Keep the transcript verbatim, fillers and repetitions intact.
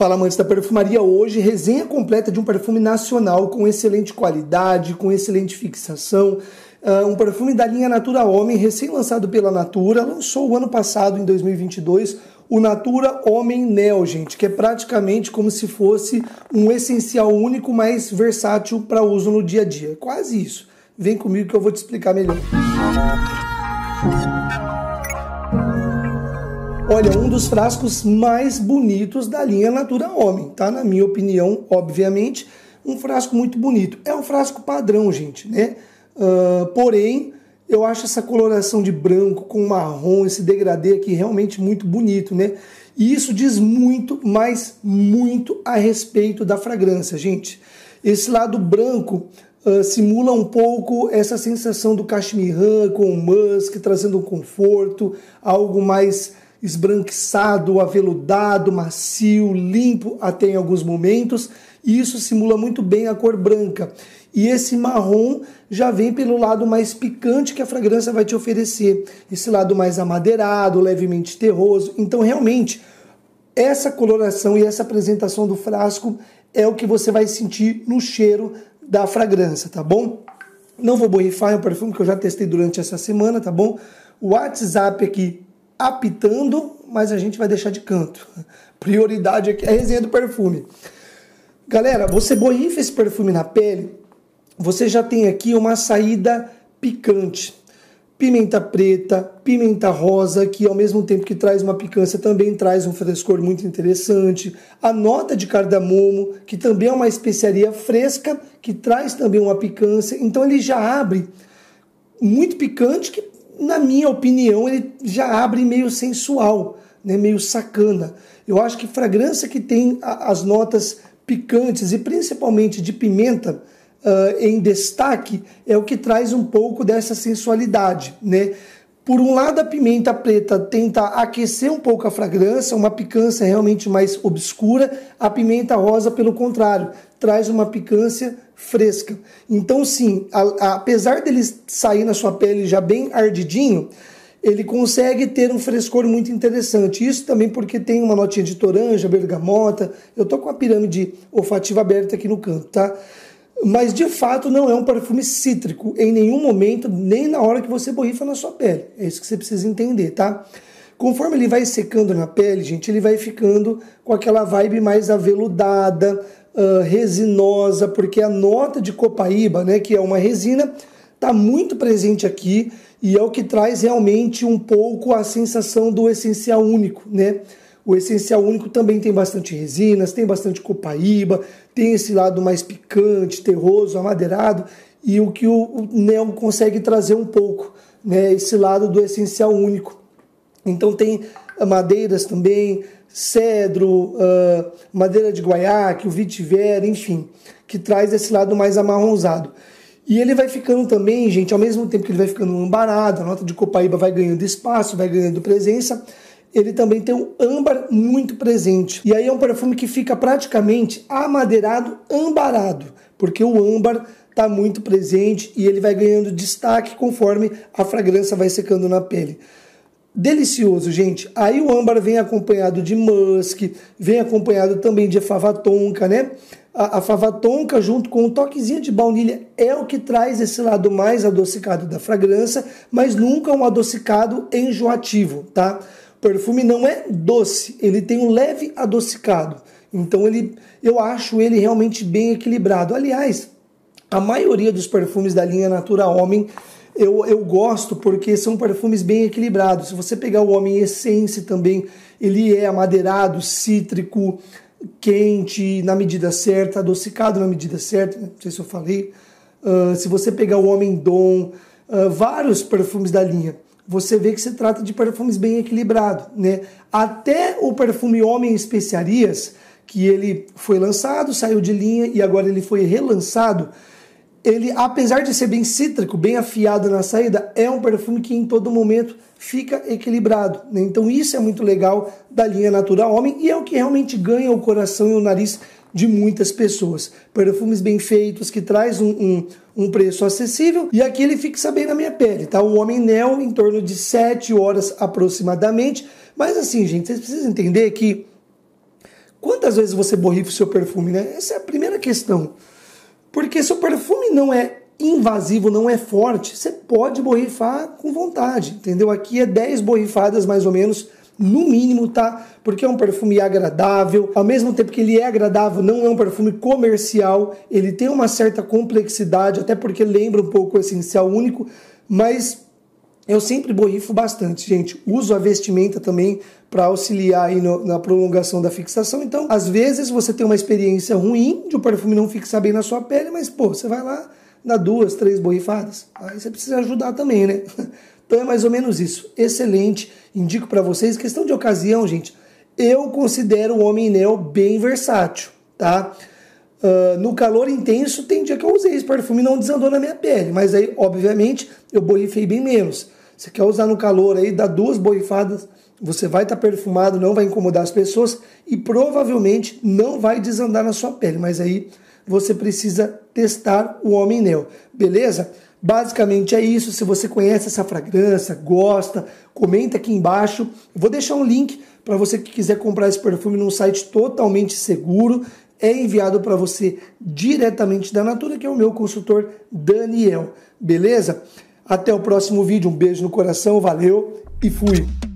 Fala, amantes da perfumaria, hoje resenha completa de um perfume nacional com excelente qualidade, com excelente fixação, uh, um perfume da linha Natura Homem, recém-lançado pela Natura, lançou o ano passado, em dois mil e vinte e dois, o Natura Homem Neo, gente, que é praticamente como se fosse um essencial único, mais versátil para uso no dia a dia, quase isso. Vem comigo que eu vou te explicar melhor. Olha, um dos frascos mais bonitos da linha Natura Homem, tá? Na minha opinião, obviamente, um frasco muito bonito. É um frasco padrão, gente, né? Uh, porém, eu acho essa coloração de branco com marrom, esse degradê aqui realmente muito bonito, né? E isso diz muito, mas muito a respeito da fragrância, gente. Esse lado branco uh, simula um pouco essa sensação do cashmere com o musk, trazendo um conforto, algo mais esbranquiçado, aveludado, macio, limpo até em alguns momentos, e isso simula muito bem a cor branca. E esse marrom já vem pelo lado mais picante que a fragrância vai te oferecer, esse lado mais amadeirado, levemente terroso. Então realmente essa coloração e essa apresentação do frasco é o que você vai sentir no cheiro da fragrância, tá bom? Não vou borrifar, é um perfume que eu já testei durante essa semana, tá bom? O WhatsApp aqui apitando, mas a gente vai deixar de canto. Prioridade aqui é a resenha do perfume. Galera, você borrifa esse perfume na pele, você já tem aqui uma saída picante. Pimenta preta, pimenta rosa, que ao mesmo tempo que traz uma picância, também traz um frescor muito interessante. A nota de cardamomo, que também é uma especiaria fresca, que traz também uma picância. Então ele já abre muito picante, que na minha opinião, ele já abre meio sensual, né? Meio sacana. Eu acho que fragrância que tem as notas picantes e principalmente de pimenta uh, em destaque é o que traz um pouco dessa sensualidade, né? Por um lado, a pimenta preta tenta aquecer um pouco a fragrância, uma picância realmente mais obscura. A pimenta rosa, pelo contrário, traz uma picância fresca. Então, sim, a, a, apesar dele sair na sua pele já bem ardidinho, ele consegue ter um frescor muito interessante. Isso também porque tem uma notinha de toranja, bergamota. Eu tô com a pirâmide olfativa aberta aqui no canto, tá? Mas, de fato, não é um perfume cítrico em nenhum momento, nem na hora que você borrifa na sua pele. É isso que você precisa entender, tá? Conforme ele vai secando na pele, gente, ele vai ficando com aquela vibe mais aveludada, uh, resinosa, porque a nota de copaíba, né, que é uma resina, tá muito presente aqui e é o que traz realmente um pouco a sensação do essencial único, né? O essencial único também tem bastante resinas, tem bastante copaíba, tem esse lado mais picante, terroso, amadeirado, e o que o, o Neo consegue trazer um pouco, né, esse lado do essencial único. Então tem madeiras também, cedro, uh, madeira de guaiaque, o vetiver, enfim, que traz esse lado mais amarronzado. E ele vai ficando também, gente, ao mesmo tempo que ele vai ficando ambarado, a nota de copaíba vai ganhando espaço, vai ganhando presença, ele também tem um âmbar muito presente. E aí é um perfume que fica praticamente amadeirado, ambarado, porque o âmbar está muito presente e ele vai ganhando destaque conforme a fragrância vai secando na pele. Delicioso, gente. Aí o âmbar vem acompanhado de musk, vem acompanhado também de fava tonka, né? A, a fava tonka junto com um toquezinho de baunilha é o que traz esse lado mais adocicado da fragrância, mas nunca um adocicado enjoativo, tá? O perfume não é doce, ele tem um leve adocicado. Então ele, eu acho ele realmente bem equilibrado. Aliás, a maioria dos perfumes da linha Natura Homem eu, eu gosto porque são perfumes bem equilibrados. Se você pegar o Homem Essence também, ele é amadeirado, cítrico, quente na medida certa, adocicado na medida certa, não sei se eu falei. Uh, se você pegar o Homem Dom, uh, vários perfumes da linha, você vê que se trata de perfumes bem equilibrados, né? Até o perfume Homem Especiarias, que ele foi lançado, saiu de linha e agora ele foi relançado, ele, apesar de ser bem cítrico, bem afiado na saída, é um perfume que em todo momento fica equilibrado, né? Então isso é muito legal da linha Natura Homem e é o que realmente ganha o coração e o nariz de muitas pessoas. Perfumes bem feitos, que traz um, um, um preço acessível, e aqui ele fixa bem na minha pele, tá? O Homem Neo em torno de sete horas aproximadamente, mas assim, gente, vocês precisam entender que Quantas vezes você borrifa o seu perfume, né? Essa é a primeira questão. Porque se o perfume não é invasivo, não é forte, você pode borrifar com vontade, entendeu? Aqui é dez borrifadas mais ou menos, no mínimo, tá? Porque é um perfume agradável, ao mesmo tempo que ele é agradável, não é um perfume comercial, ele tem uma certa complexidade, até porque lembra um pouco o essencial único, mas eu sempre borrifo bastante, gente. Uso a vestimenta também para auxiliar aí no, na prolongação da fixação. Então, às vezes você tem uma experiência ruim de o perfume não fixar bem na sua pele, mas, pô, você vai lá, dá duas, três borrifadas. Aí você precisa ajudar também, né? Então é mais ou menos isso. Excelente. Indico para vocês. Questão de ocasião, gente. Eu considero o Homem Neo bem versátil, tá? Uh, no calor intenso, tem dia que eu usei esse perfume e não desandou na minha pele. Mas aí, obviamente, eu borrifei bem menos. Você quer usar no calor aí, dá duas borrifadas, você vai estar tá perfumado, não vai incomodar as pessoas e provavelmente não vai desandar na sua pele. Mas aí você precisa testar o Homem Neo, beleza? Basicamente é isso. Se você conhece essa fragrância, gosta, comenta aqui embaixo. Eu vou deixar um link para você que quiser comprar esse perfume num site totalmente seguro. É enviado para você diretamente da Natura, que é o meu consultor Daniel, beleza? Até o próximo vídeo, um beijo no coração, valeu e fui!